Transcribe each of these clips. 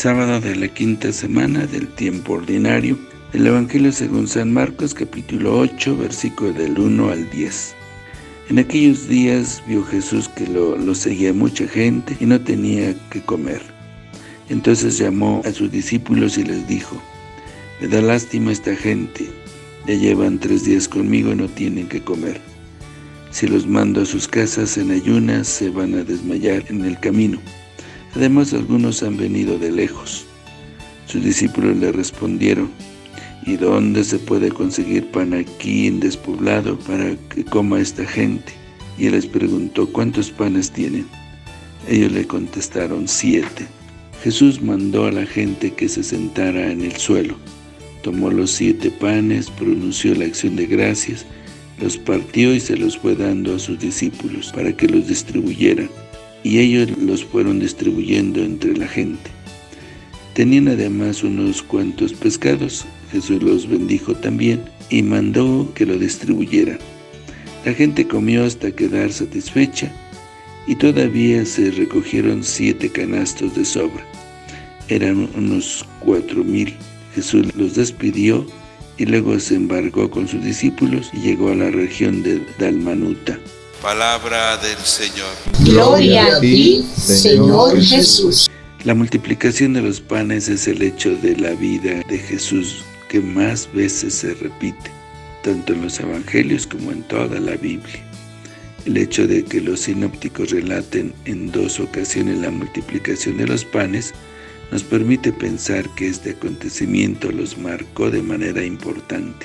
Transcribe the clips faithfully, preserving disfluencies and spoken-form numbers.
Sábado de la quinta semana del tiempo ordinario, del Evangelio según San Marcos, capítulo ocho, versículo del uno al diez. En aquellos días vio Jesús que lo, lo seguía mucha gente y no tenía que comer. Entonces llamó a sus discípulos y les dijo: me da lástima esta gente, ya llevan tres días conmigo y no tienen que comer. Si los mando a sus casas en ayunas, se van a desmayar en el camino. Además, algunos han venido de lejos. Sus discípulos le respondieron: ¿y dónde se puede conseguir pan aquí en despoblado para que coma esta gente? Y él les preguntó: ¿cuántos panes tienen? Ellos le contestaron: siete. Jesús mandó a la gente que se sentara en el suelo. Tomó los siete panes, pronunció la acción de gracias, los partió y se los fue dando a sus discípulos para que los distribuyeran. Y ellos los fueron distribuyendo entre la gente. Tenían además unos cuantos pescados. Jesús los bendijo también y mandó que lo distribuyeran. La gente comió hasta quedar satisfecha y todavía se recogieron siete canastos de sobra. Eran unos cuatro mil. Jesús los despidió y luego se embarcó con sus discípulos y llegó a la región de Dalmanuta. Palabra del Señor. Gloria a ti, Señor Jesús. La multiplicación de los panes es el hecho de la vida de Jesús que más veces se repite, tanto en los evangelios como en toda la Biblia. El hecho de que los sinópticos relaten en dos ocasiones la multiplicación de los panes nos permite pensar que este acontecimiento los marcó de manera importante.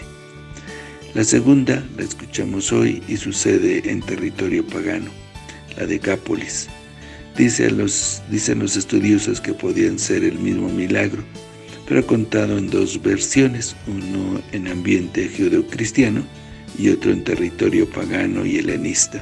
La segunda la escuchamos hoy y sucede en territorio pagano, la Decápolis. Dice los, dicen los estudiosos que podían ser el mismo milagro, pero contado en dos versiones, uno en ambiente judeocristiano y otro en territorio pagano y helenista.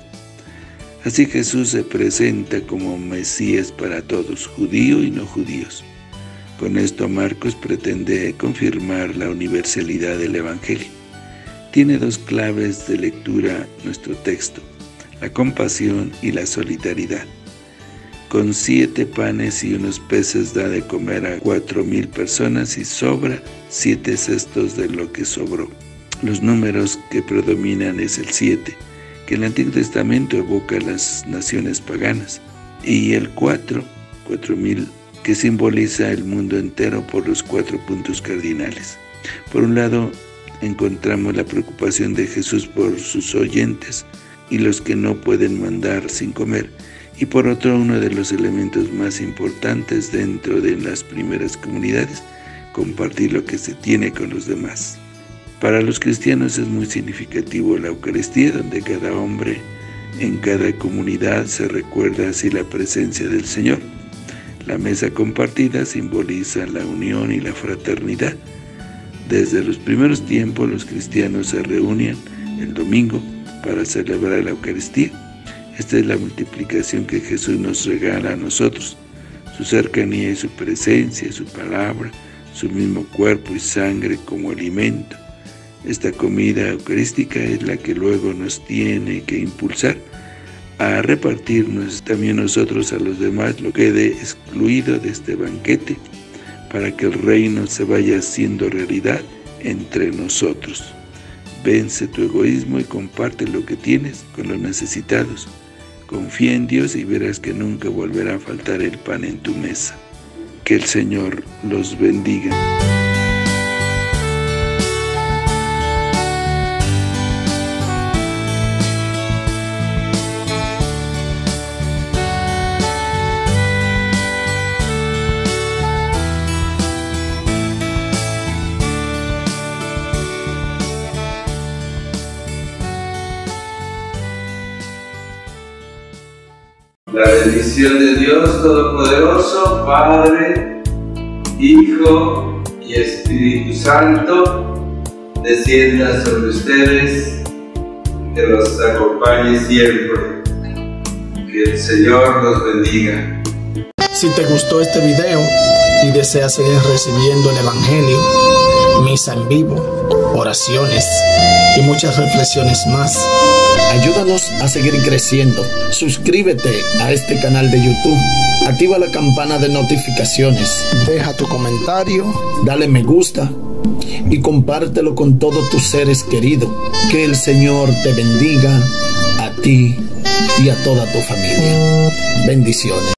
Así Jesús se presenta como Mesías para todos, judío y no judíos. Con esto Marcos pretende confirmar la universalidad del Evangelio. Tiene dos claves de lectura nuestro texto: la compasión y la solidaridad. Con siete panes y unos peces da de comer a cuatro mil personas y sobra siete cestos de lo que sobró. Los números que predominan es el siete, que en el Antiguo Testamento evoca las naciones paganas, y el cuatro, cuatro mil, que simboliza el mundo entero por los cuatro puntos cardinales. Por un lado, encontramos la preocupación de Jesús por sus oyentes y los que no pueden mandar sin comer, y por otro, uno de los elementos más importantes dentro de las primeras comunidades, compartir lo que se tiene con los demás. Para los cristianos es muy significativo la Eucaristía, donde cada hombre en cada comunidad se recuerda así la presencia del Señor. La mesa compartida simboliza la unión y la fraternidad. Desde los primeros tiempos los cristianos se reunían el domingo para celebrar la Eucaristía. Esta es la multiplicación que Jesús nos regala a nosotros, su cercanía y su presencia, su palabra, su mismo cuerpo y sangre como alimento. Esta comida eucarística es la que luego nos tiene que impulsar a repartirnos también nosotros a los demás lo que quede excluido de este banquete, para que el reino se vaya haciendo realidad entre nosotros. Vence tu egoísmo y comparte lo que tienes con los necesitados. Confía en Dios y verás que nunca volverá a faltar el pan en tu mesa. Que el Señor los bendiga. La bendición de Dios Todopoderoso, Padre, Hijo y Espíritu Santo, descienda sobre ustedes, que los acompañe siempre. Que el Señor los bendiga. Si te gustó este video y deseas seguir recibiendo el Evangelio, misa en vivo, oraciones y muchas reflexiones más, ayúdanos Ayúdanos a seguir creciendo. Suscríbete a este canal de YouTube. Activa la campana de notificaciones. Deja tu comentario. Dale me gusta. Y compártelo con todos tus seres queridos. Que el Señor te bendiga a ti y a toda tu familia. Bendiciones.